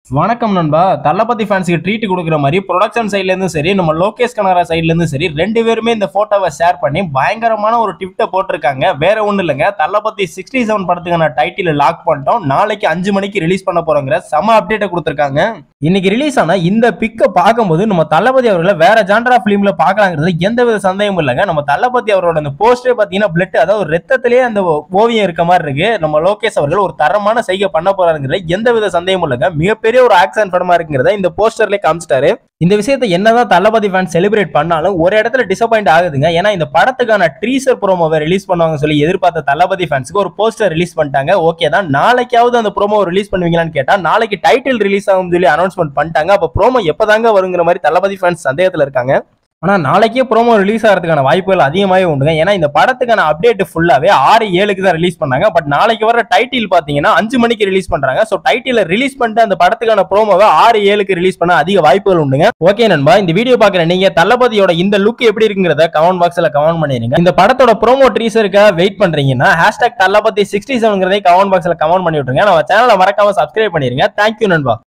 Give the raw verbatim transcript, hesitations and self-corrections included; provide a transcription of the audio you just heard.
வணக்கம் நண்பா. தலபதி ஃபேன்ஸ்க்கு ட்ரீட் கொடுக்குற மாதிரி ப்ரொடக்ஷன் சைட்ல இருந்து சரி, நம்ம லோகேஷ் கனகராஜ் சைட்ல இருந்து சரி, ரெண்டு பேருமே இந்த போட்டோவை ஷேர் பண்ணி பயங்கரமான ஒரு ட்விட்டை போட்டிருக்காங்க. வேற ஒண்ணு இல்லைங்க, தலபதி சிக்ஸ்டி செவன் படத்துக்கான டைட்டில் லாக் பண்ணிட்டோம், நாளைக்கு அஞ்சு மணிக்கு ரிலீஸ் பண்ண போறோங்கிற செம அப்டேட்டை கொடுத்திருக்காங்க. இன்னைக்கு ரிலீஸ் ஆன இந்த பிக்கை பார்க்கும்போது நம்ம தளபதி அவர்களை வேற ஜான்ரா பிலிம்ல பாக்கலாங்கிறது எந்த வித சந்தேகமும் இல்லைங்க. நம்ம தளபதி அவரோட அந்த போஸ்டே பாத்தீங்கன்னா பிளட், அதாவது ரத்தத்திலேயே அந்த ஓவியம் இருக்க மாதிரி இருக்கு. நம்ம லோகேஷ் அவர்கள் ஒரு தரமான செய்கை பண்ண போறாருங்கிறது எந்த வித சந்தேகமும் இல்லைங்க. மிகப்பெரிய ஒரு ஆக்ஷன் படமா இருக்குங்கிறத இந்த போஸ்டர்லயே காமிச்சிட்டாரு. இந்த விஷயத்தை என்னதான் தளபதி ஃபேன் செலிப்ரேட் பண்ணாலும் ஒரு இடத்துல டிசப்பாயிண்ட் ஆகுதுங்க. ஏன்னா இந்த படத்துக்கான ட்ரீசர் ப்ரோமோவை ரிலீஸ் பண்ணுவாங்க சொல்லி எதிர்பார்த்த தளபதி ஃபேன்ஸ்க்கு ஒரு போஸ்டர் ரிலீஸ் பண்ணிட்டாங்க. ஓகே தான், நாளைக்காவது அந்த ப்ரோமோ ரிலீஸ் பண்ணுவீங்களான்னு கேட்டா நாளைக்கு டைட்டில் ரிலீஸ் ஆகும் சொல்லி அனௌன்ஸ்மெண்ட் பண்ணிட்டாங்க. அப்ப ப்ரோமோ எப்பதாங்க வருங்கிற மாதிரி தளபதி ஃபேன்ஸ் சந்தேகத்துல இருக்காங்க. ஆனா நாளைக்கே ப்ரோமோ ரிலீஸ் ஆகிறதுக்கான வாய்ப்புகள் அதிகமாகவே உண்டுங்க. ஏன்னா இந்த படத்துக்கான அப்டேட் ஃபுல்லாவே ஆறு ஏழுக்கு தான் ரிலீஸ் பண்ணாங்க. பட் நாளைக்கு வர டைட்டில் பாத்தீங்கன்னா அஞ்சு மணிக்கு ரிலீஸ் பண்றாங்க. சோ டைட்டில் ரிலீஸ் பண்ணிட்டு அந்த படத்துக்கான ப்ரோமோவை ஆறு ஏழுக்கு ரிலீஸ் பண்ண அதிக வாய்ப்புகள் உண்டுங்க. ஓகே நண்பா, இந்த வீடியோ பாக்குற நீங்க தளபதியோட இந்த லுக் எப்படி இருக்குங்கிறத கமெண்ட் பாக்ஸ்ல கமெண்ட் பண்ணிருங்க. இந்த படத்தோட ப்ரோமோ ட்ரீசருக்காக வெயிட் பண்றீங்கன்னா hashtag Thalapathy sixty seven comment பாக்ஸ்ல கமெண்ட் பண்ணி விட்டுருங்க. நம்ம சேனலை மறக்காம சப்ஸ்கிரைப் பண்ணிருங்க. தேங்க்யூ நண்பா.